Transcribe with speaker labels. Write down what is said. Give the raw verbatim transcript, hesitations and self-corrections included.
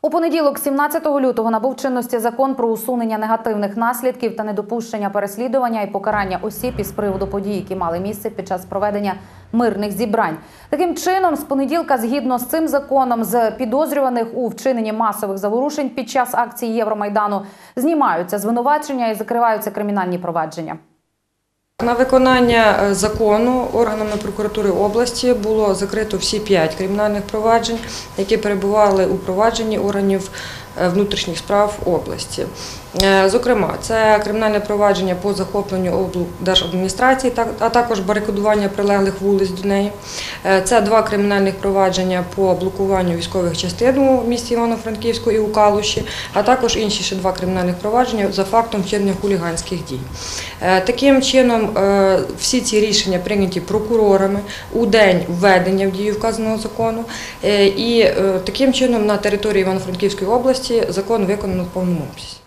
Speaker 1: У понеділок, сімнадцятого лютого, набув чинності закон про усунення негативних наслідків та недопущення переслідування і покарання осіб із приводу подій, які мали місце під час проведення мирних зібрань. Таким чином, з понеділка, згідно з цим законом, з підозрюваних у вчиненні масових заворушень під час акції Євромайдану знімаються звинувачення і закриваються кримінальні провадження.
Speaker 2: На виконання закону органами прокуратури області було закрито всі п'ять кримінальних проваджень, які перебували у провадженні органів внутрішніх справ області. Зокрема, це кримінальне провадження по захопленню облдержадміністрації, а також барикадування прилеглих вулиць до неї. Це два кримінальних провадження по блокуванню військових частин у місті Івано-Франківську і у Калуші, а також інші ще два кримінальних провадження за фактом вчинення хуліганських дій. Таким чином, всі ці рішення прийняті прокурорами у день введення в дію вказаного закону, і таким чином на території Івано-Франківської області закон виконано в повному обсязі.